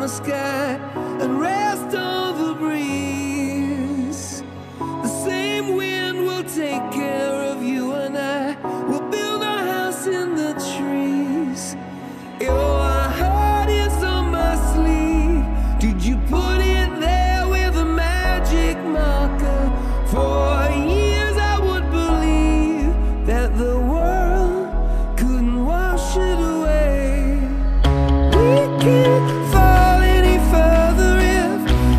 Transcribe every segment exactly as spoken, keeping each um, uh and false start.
summer sky and rest on the breeze. The same wind will take care of you, and I will build a house in the trees. Your heart is on my sleeve. Did you put it there with a magic marker? For years I would believe that the world couldn't wash it away. We can't fall any further if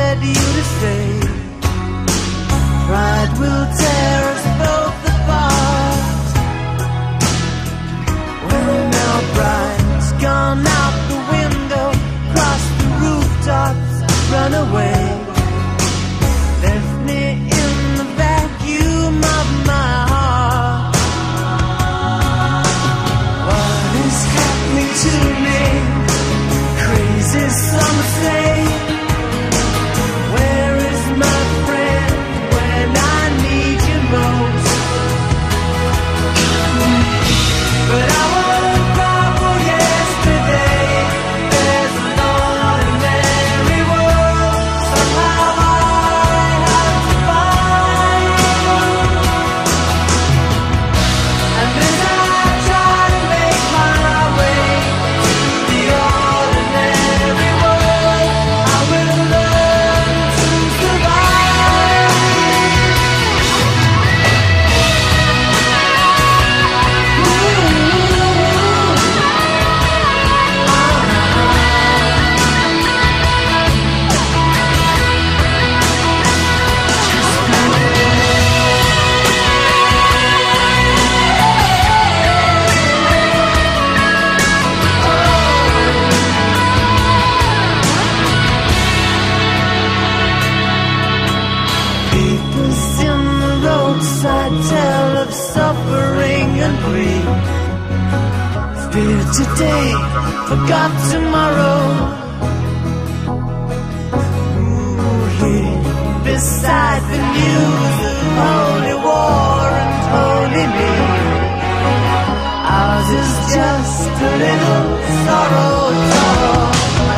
wanted you to stay. Pride will tear us both apart. Well, now pride's gone out the window, cross the rooftops, run away. Left me in the vacuum of my heart. What is happening to me? Crazy, some say. Where is my friend when I need you most? But I won't cry for yesterday. There's an ordinary world somehow I have to find. And as I try to make my way to the ordinary world, I will learn to survive. Papers in the roadside tell of suffering and grief. Fear today, forgot tomorrow. Ooh, here beside the news of holy war and holy me, ours is just a little sorrow talk.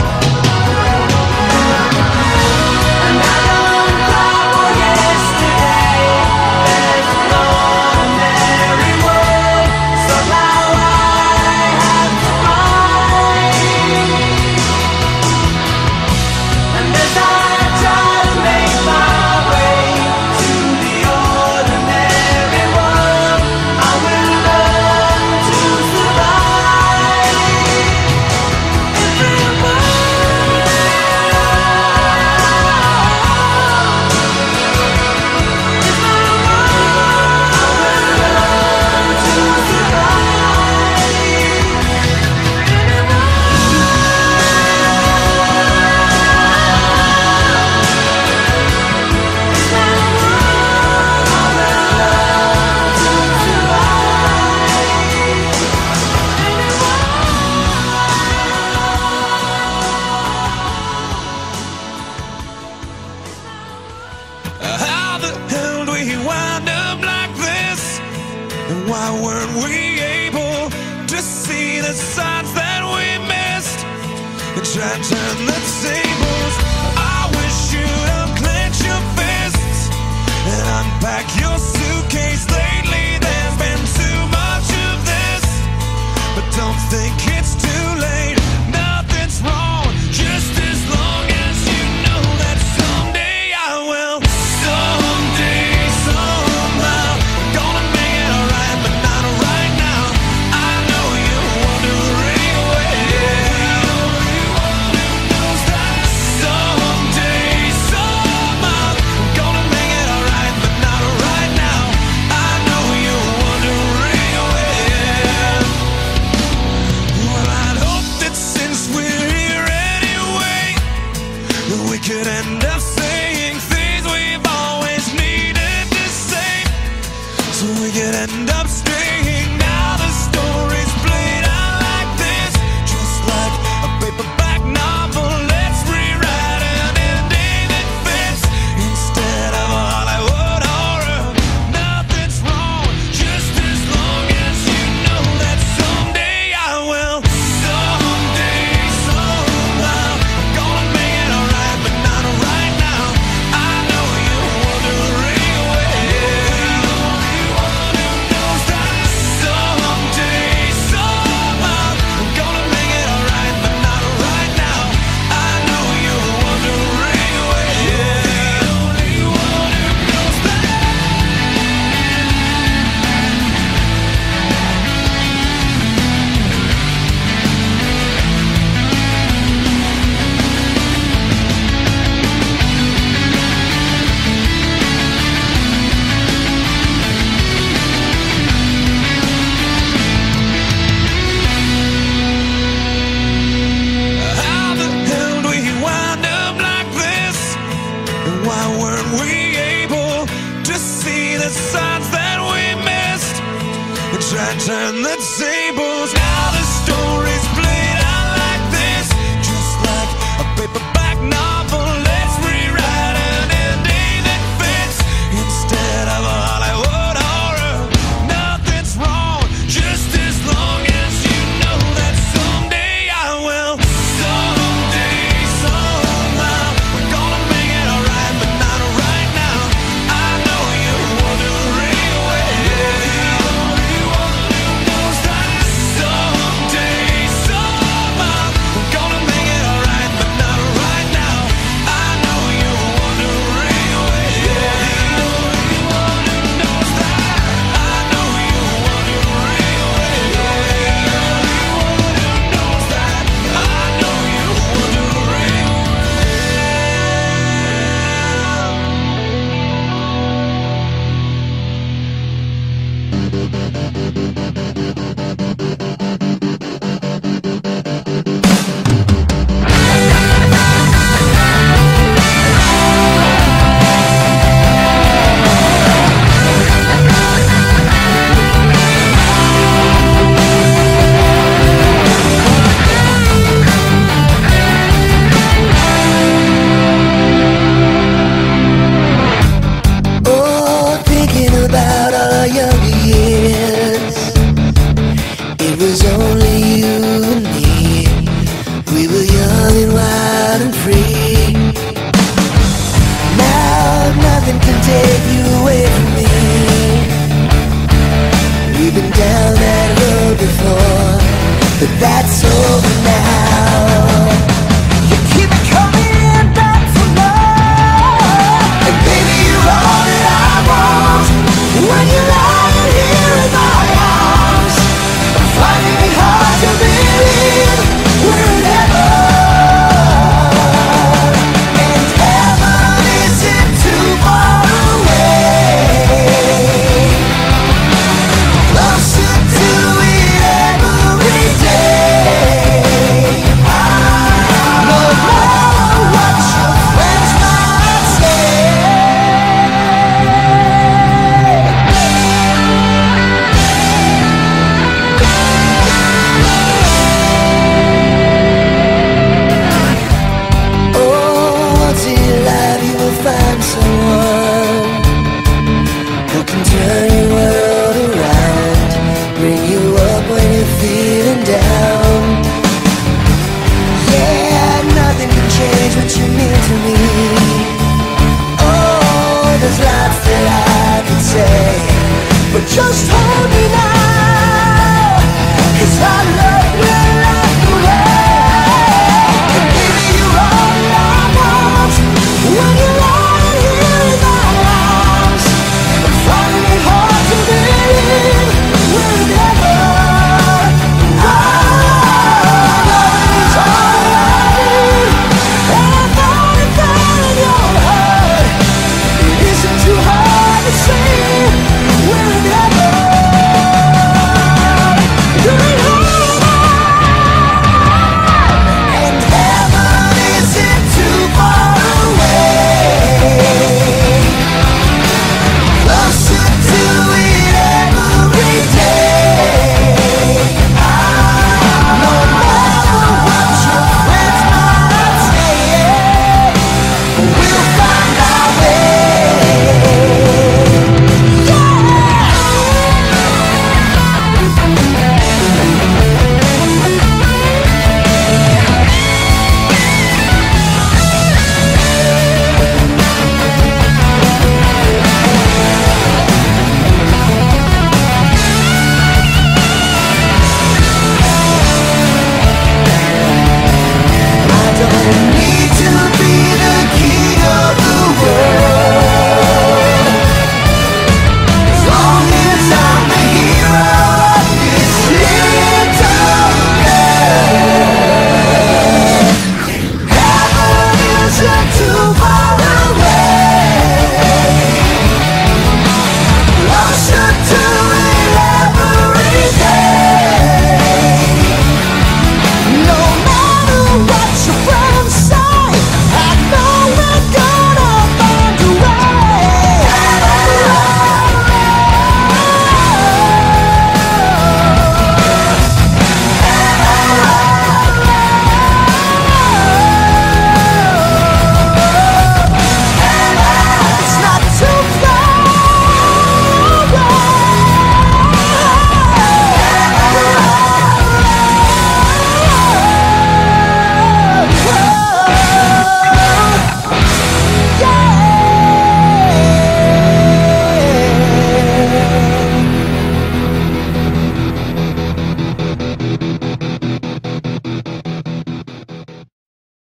And I don't cry for yesterday. There's no ordinary world somehow I have to find. And as I try to make my way to the ordinary world, I will learn to survive. Every word. How the hell do we wind up like this? And why weren't we able to see the signs that we missed? And try to turn the tables. I wish you'd unclench your fists and unpack your suitcase. Lately there's been too much of this, but don't think it's too late. Nothing's wrong, just as long as you know that someday I will. Someday, somehow, I'm gonna make it alright, but not right now. I know you're wondering where. Someday, somehow, I'm gonna make it alright, but not right now. I know you're wondering where. Well, I'd hope that since we're here anyway, that we could end up saying things we've always needed to say, so we could end up staying. Now the story's played out like this, just like a paperback novel. Let's rewrite an ending that fits instead of Hollywood horror. Nothing's wrong, just as long as you know that someday I will. Someday, somehow, I'm gonna make it alright, but not right now. I know you're wondering where. Everyone who knows that and try and turn the tables. Now the story's played out like this, just like a paperback novel. Let's rewrite an ending that fits instead of a Hollywood horror. Nothing's wrong, just as long as you know that someday I will. Someday, somehow, we're gonna make it alright, but not right now. I know you're wondering where. Someday, somehow, we're gonna make it alright, but not right now. I know you're wondering where. Knows that. I know you're wondering where. Knows that. I know you're wondering. Oh, thinking about our younger years, it was only you and me. We were young and wild and free. Now nothing can take you away from me. We've been down that road before, but that's over now.